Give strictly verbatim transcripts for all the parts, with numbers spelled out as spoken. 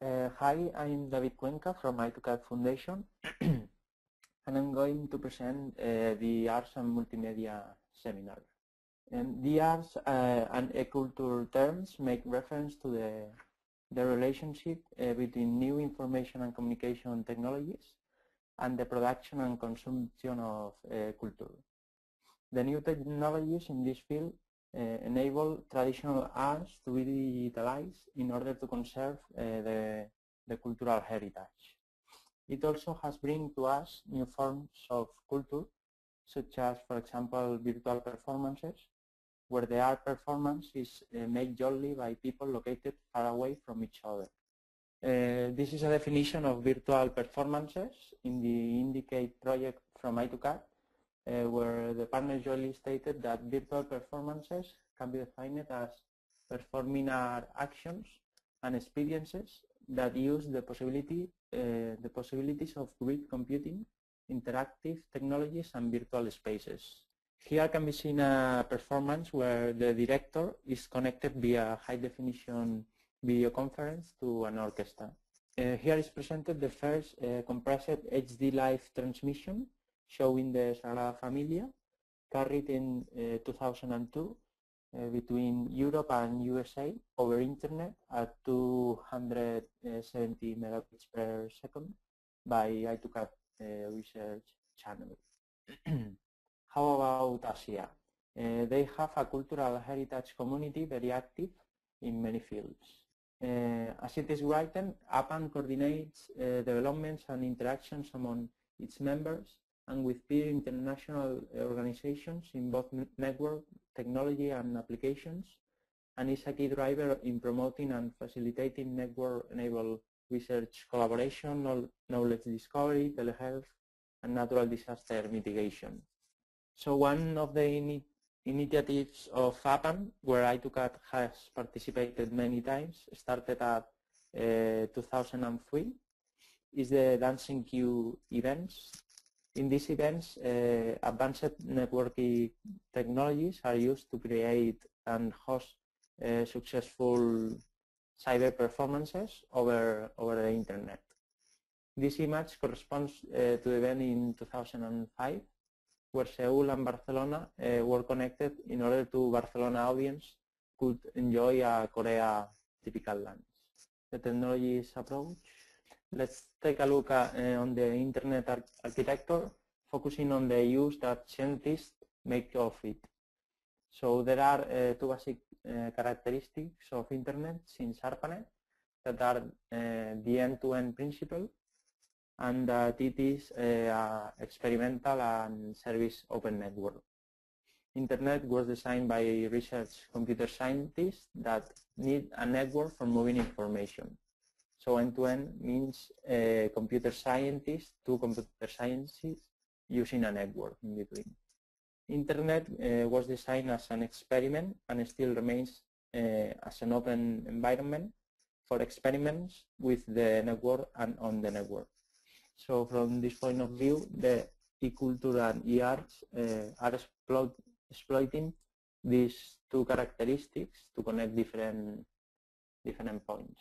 Uh, hi, I'm David Cuenca from I two C A D Foundation, and I'm going to present uh, the Arts and Multimedia seminar. And the arts uh, and e-culture terms make reference to the, the relationship uh, between new information and communication technologies and the production and consumption of uh, culture. The new technologies in this field uh, enable traditional arts to be digitalized in order to conserve uh, the, the cultural heritage. It also has bring to us new forms of culture, such as, for example, virtual performances, where the art performance is uh, made jointly by people located far away from each other. Uh, this is a definition of virtual performances in the Indicate project from I two C A D, uh, where the partner jointly stated that virtual performances can be defined as performing art actions and experiences that use the possibility, uh, the possibilities of grid computing, interactive technologies, and virtual spaces. Here can be seen a performance where the director is connected via high-definition video conference to an orchestra. Uh, here is presented the first uh, compressed H D live transmission showing the Sagrada Familia, carried in uh, two thousand two uh, between Europe and U S A over internet at two hundred seventy megabits per second by I two C A D uh, research channel. How about Asia? Uh, they have a cultural heritage community very active in many fields. Uh, as it is written, APAN coordinates uh, developments and interactions among its members and with peer international organizations in both network, technology and applications, and is a key driver in promoting and facilitating network-enabled research collaboration, knowledge discovery, telehealth, and natural disaster mitigation. So one of the in initiatives of APAN, where I two C A D has participated many times, started at uh, two thousand three, is the Dancing Queue events. In these events, uh, advanced networking technologies are used to create and host uh, successful cyber performances over, over the internet. This image corresponds uh, to the event in two thousand five, where Seoul and Barcelona uh, were connected in order to Barcelona audience could enjoy a Korea typical dance. The technology's approach. Let's take a look at, uh, on the internet ar architecture, focusing on the use that scientists make of it. So there are uh, two basic uh, characteristics of internet since ARPANET that are uh, the end-to-end principle, and that it is uh, experimental and service open network. Internet was designed by research computer scientists that need a network for moving information. So end-to-end means uh, computer scientists to computer scientists using a network in between. Internet uh, was designed as an experiment and still remains uh, as an open environment for experiments with the network and on the network. So from this point of view, the e-culture and e-arts uh, are exploit, exploiting these two characteristics to connect different, different points.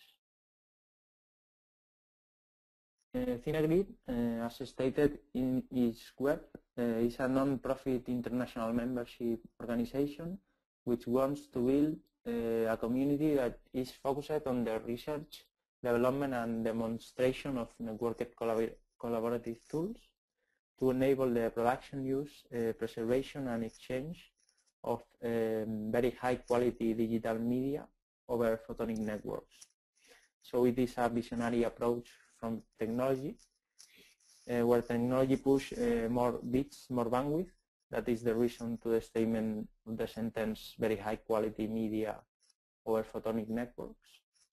Uh, Cinegrid, uh, as stated in its web, uh, is a non-profit international membership organization which wants to build uh, a community that is focused on the research, development and demonstration of networked collabor collaborative tools to enable the production, use, uh, preservation and exchange of um, very high quality digital media over photonic networks. So it is a visionary approach from technology, uh, where technology push uh, more bits, more bandwidth. That is the reason to the statement of the sentence, very high quality media over photonic networks.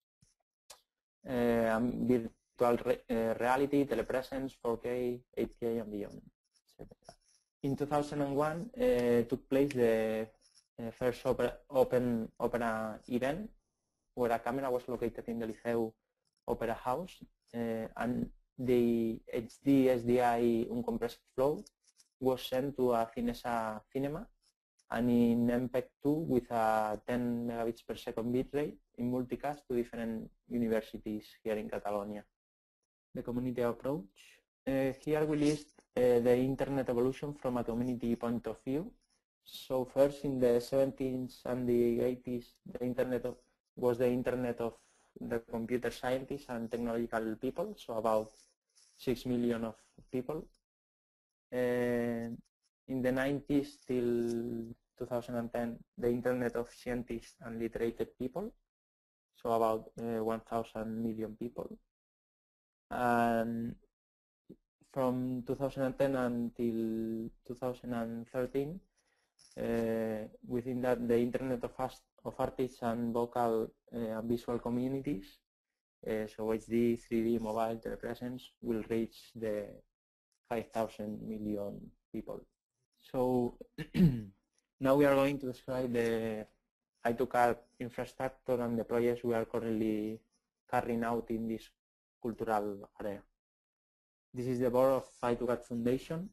Uh, virtual re uh, reality, telepresence, four K, eight K and beyond, et cetera. In two thousand one uh, took place the uh, first opera, open opera event, where a camera was located in the Liceu Opera House, uh, and the H D S D I uncompressed flow was sent to a Cinesa cinema, and in M P E G two with a ten megabits per second bitrate, in multicast to different universities here in Catalonia. The community approach. Uh, here we list uh, the internet evolution from a community point of view. So first in the seventies and the eighties, the internet of, was the internet of the computer scientists and technological people, so about six million of people. Uh, in the nineties till two thousand ten, the internet of scientists and literated people, so about uh, one thousand million people. And from two thousand ten until two thousand thirteen, uh, within that, the internet of, of artists and vocal uh, and visual communities, uh, so H D, three D, mobile, telepresence, will reach the five thousand million people. So now we are going to describe the I two C A D infrastructure and the projects we are currently carrying out in this cultural area. This is the board of I two C A D Foundation,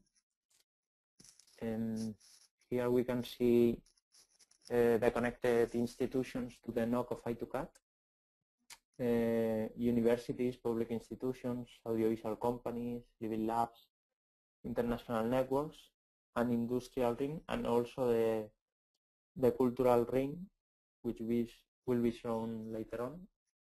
and here we can see uh, the connected institutions to the N O C of I two C A D, uh, universities, public institutions, audiovisual companies, living labs, international networks, an industrial ring, and also the, the cultural ring, which we will be shown later on.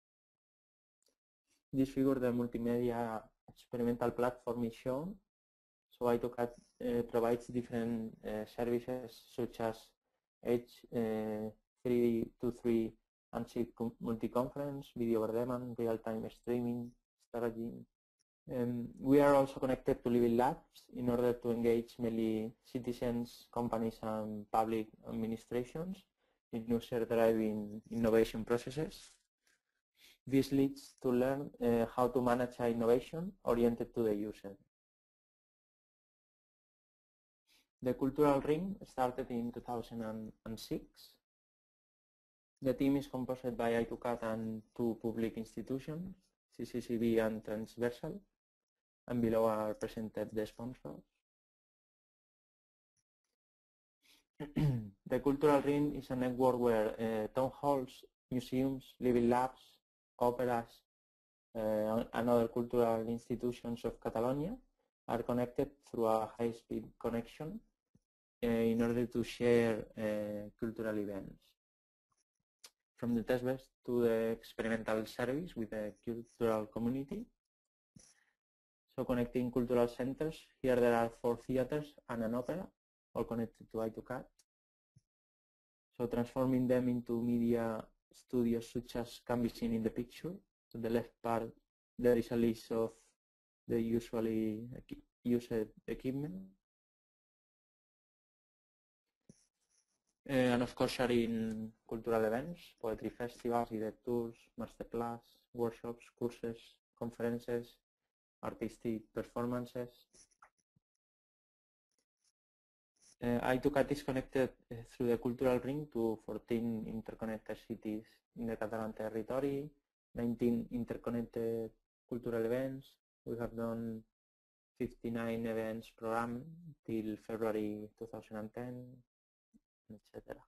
This figure, the multimedia experimental platform, is shown. So I two C A D uh, provides different uh, services such as H three twenty-three and SIG multi-conference, video over demand, real-time streaming, staging. Um, we are also connected to Living Labs in order to engage mainly citizens, companies, and public administrations in user-driven innovation processes. This leads to learn uh, how to manage innovation oriented to the user. The Cultural Ring started in two thousand six. The team is composed by I two C A D and two public institutions, C C C B and Transversal, and below are presented the sponsors. The Cultural Ring is a network where uh, town halls, museums, living labs, operas, uh, and other cultural institutions of Catalonia are connected through a high-speed connection uh, in order to share uh, cultural events. From the testbed to the experimental service with the cultural community. So connecting cultural centers, here there are four theaters and an opera, all connected to I two C A D. So transforming them into media studios such as can be seen in the picture. To the left part, there is a list of the usually used equipment. Uh, and of course sharing cultural events, poetry festivals, guided tours, masterclass, workshops, courses, conferences, artistic performances. Uh, I two C A D is connected uh, through the Cultural Ring to fourteen interconnected cities in the Catalan territory, nineteen interconnected cultural events. We have done fifty-nine events programmed till February two thousand ten, et cetera.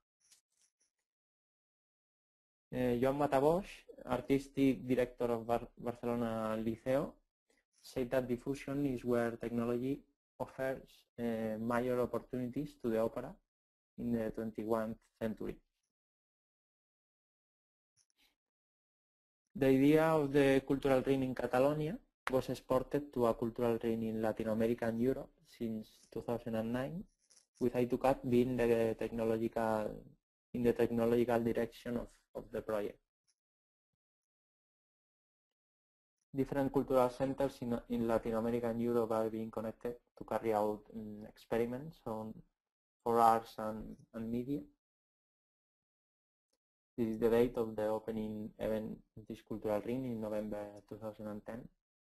Uh, Joan Matabosch, Artistic Director of Bar Barcelona Liceo, said that diffusion is where technology offers uh, major opportunities to the opera in the twenty-first century. The idea of the cultural ring in Catalonia was exported to a cultural ring in Latin America and Europe since two thousand nine, with I two C A D being the technological, in the technological direction of, of the project. Different cultural centers in, in Latin America and Europe are being connected to carry out um, experiments on, for arts and, and media. This is the date of the opening event of this cultural ring in November two thousand ten.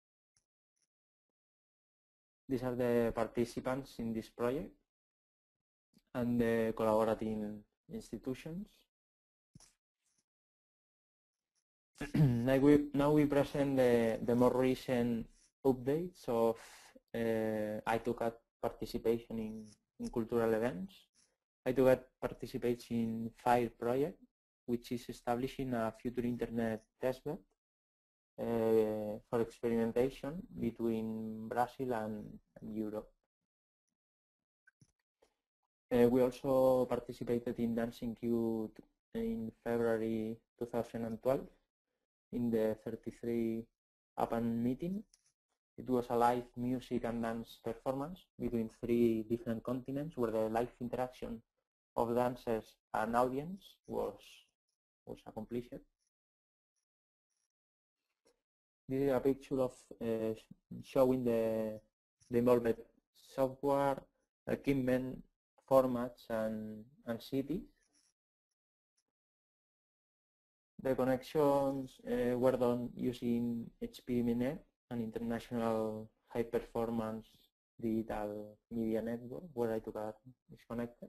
These are the participants in this project and the collaborating institutions. now, we, now we present the, the more recent updates of uh, I two C A D participation in, in cultural events. I two C A D participates in five projects which is establishing a future internet testbed uh, for experimentation between Brazil and, and Europe. Uh, we also participated in Dancing Q in February two thousand twelve in the thirty-three APAN meeting. It was a live music and dance performance between three different continents where the live interaction of dancers and audience was, was accomplished. This is a picture of uh, showing the, the involved software, equipment, formats, and, and cities. The connections uh, were done using H P M Net, an international high-performance digital media network where iToCAD is connected.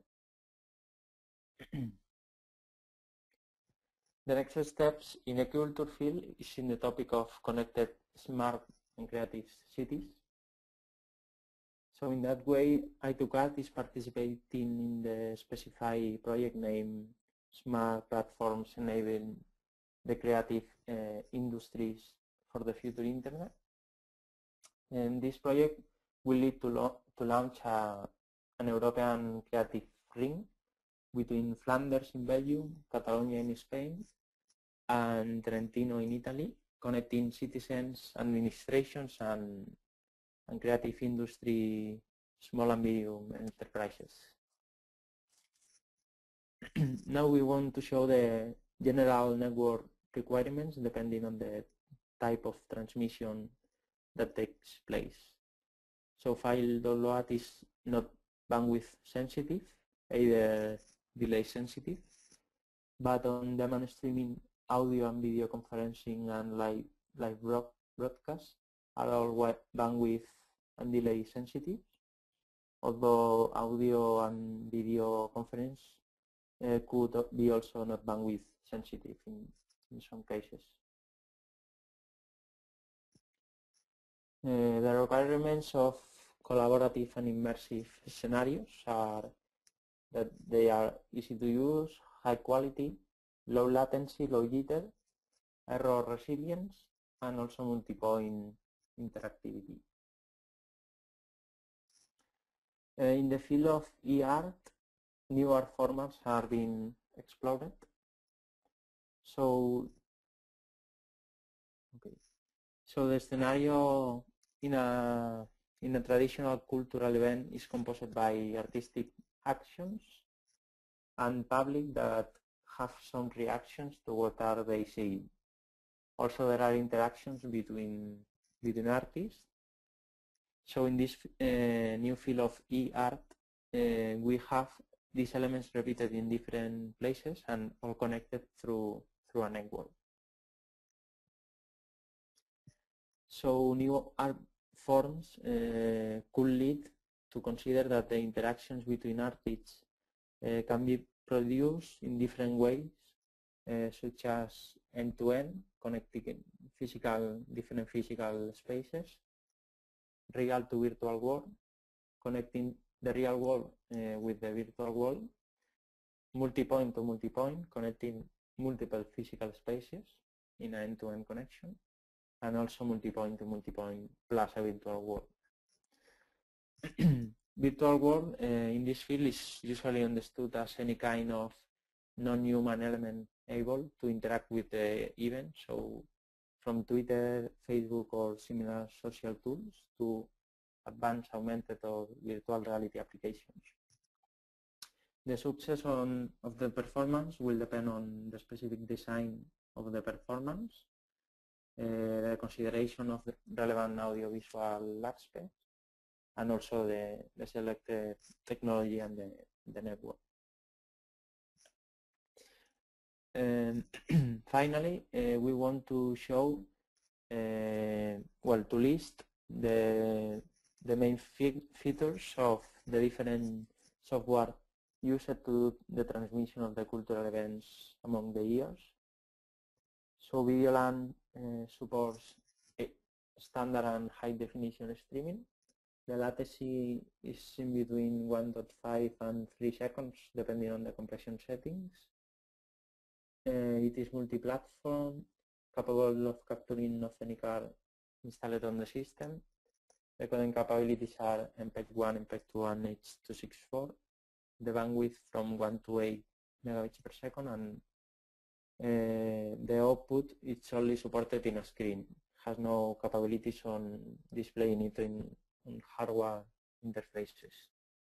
The next steps in the culture field is in the topic of connected, smart, and creative cities. So in that way, iToCAD is participating in the specified project named Smart Platforms Enabling the Creative uh, Industries for the Future Internet. And this project will lead to, lo to launch a, an European creative ring between Flanders in Belgium, Catalonia in Spain, and Trentino in Italy, connecting citizens, administrations, and, and creative industry, small and medium enterprises. Now we want to show the general network requirements depending on the type of transmission that takes place. So file download is not bandwidth sensitive, either delay sensitive, but on demand streaming, audio and video conferencing and live, live broadcast are all bandwidth and delay sensitive, although audio and video conference uh, could be also not bandwidth sensitive in, in some cases. Uh, the requirements of collaborative and immersive scenarios are that they are easy to use, high quality, low latency, low jitter, error resilience, and also multi-point interactivity. Uh, in the field of e-art, newer formats are being explored. So, okay. So the scenario in a in a traditional cultural event is composed by artistic actions and public that have some reactions to what are they saying. Also, there are interactions between between artists. So in this uh, new field of e-art, uh, we have these elements repeated in different places and all connected through through a network. So new art forms uh, could lead to consider that the interactions between artists uh, can be produced in different ways, uh, such as end-to-end, connecting physical, different physical spaces, real to virtual world, connecting the real world uh, with the virtual world, multi-point to multi-point, connecting multiple physical spaces in an end-to-end connection, and also multi-point to multi-point plus a virtual world. Virtual world uh, in this field is usually understood as any kind of non-human element able to interact with the event, so from Twitter, Facebook, or similar social tools to advanced augmented or virtual reality applications. The success on, of the performance will depend on the specific design of the performance, uh, the consideration of the relevant audiovisual aspects, and also the, the selected technology and the, the network. And finally, uh, we want to show, uh, well, to list the, the main fe features of the different software used to do the transmission of the cultural events among the years. So Videoland uh, supports standard and high definition streaming. The latency is in between one point five and three seconds depending on the compression settings. Uh, it is multi-platform, capable of capturing of any car installed on the system. The coding capabilities are M P E G one, M P E G two, and H two sixty-four. The bandwidth from one to eight megabits per second, and uh, the output is only supported in a screen. Has no capabilities on displaying it in, in hardware interfaces.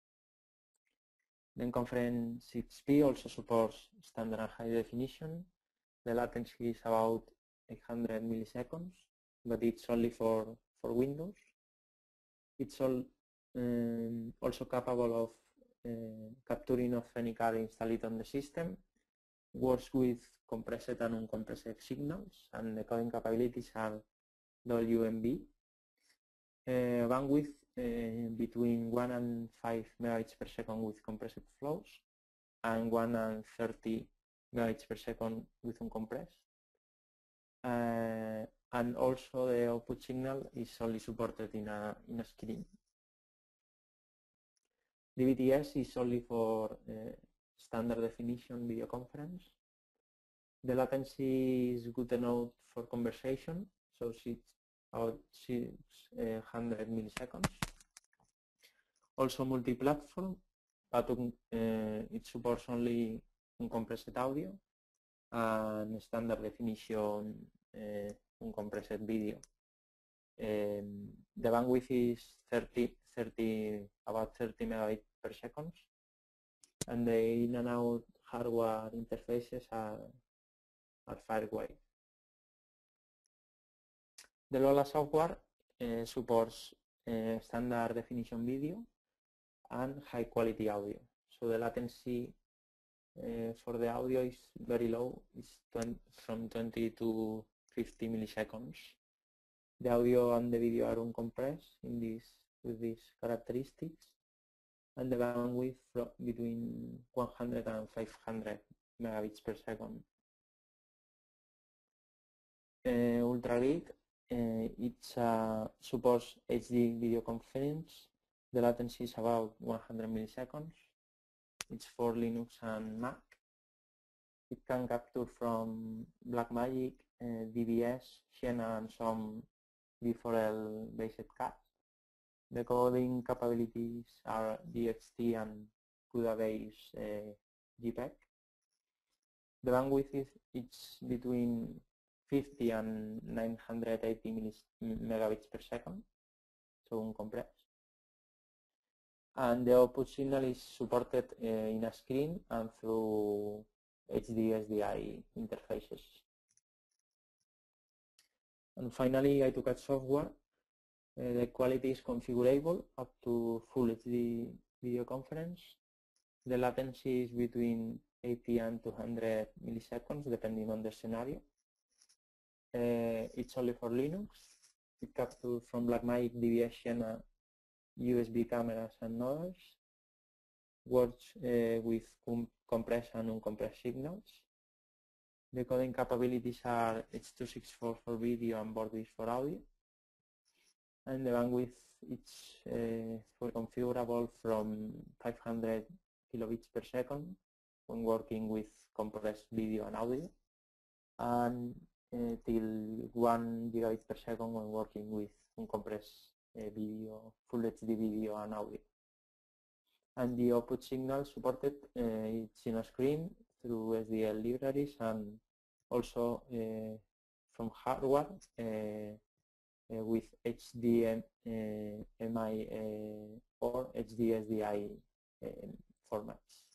Then Conference six P also supports standard and high definition. The latency is about eight hundred milliseconds, but it's only for, for Windows. It's all, um, also capable of uh, capturing of any car installed on the system. Works with compressed and uncompressed signals, and the coding capabilities are W M B. Uh, bandwidth uh, between one and five megabits per second with compressed flows, and one and thirty megabits per second with uncompressed. Uh, and also the output signal is only supported in a in a screen. D V T S is only for uh, standard definition video conference. The latency is good enough for conversation, so it's about six hundred milliseconds. Also multi-platform, but uh, it supports only uncompressed audio and standard definition uh, uncompressed video. Um, the bandwidth is thirty, thirty, about thirty megabits per second, and the in and out hardware interfaces are, are Firewire. The LoRa software uh, supports uh, standard definition video and high quality audio. So the latency uh, for the audio is very low. It's from twenty to fifty milliseconds. The audio and the video are uncompressed in this with these characteristics, and the bandwidth from between one hundred and five hundred megabits per second. Uh, UltraGig, uh, it uh, supports H D video conference. The latency is about one hundred milliseconds. It's for Linux and Mac. It can capture from Blackmagic, uh, D B S, Sienna, and some V four L based cards. The coding capabilities are D X T and CUDA-based uh, JPEG. The bandwidth is it's between fifty and nine hundred eighty megabits per second, so uncompressed. And the output signal is supported uh, in a screen and through H D S D I interfaces. And finally, AutoCAD software. Uh, the quality is configurable up to full H D video conference. The latency is between eighty and two hundred milliseconds depending on the scenario. Uh, it's only for Linux. It captures from Blackmagic, D B S, Sienna, U S B cameras and others. Works uh, with com compressed and uncompressed signals. The coding capabilities are H two sixty-four for video and Borbis for audio. And the bandwidth is uh, for configurable from five hundred kilobits per second when working with compressed video and audio, and uh, till one gigabit per second when working with uncompressed uh, video, full H D video and audio. And the output signal supported uh, it's in a screen through S D L libraries and also uh, from hardware uh, uh, with H D M I uh, or H D S D I uh, formats.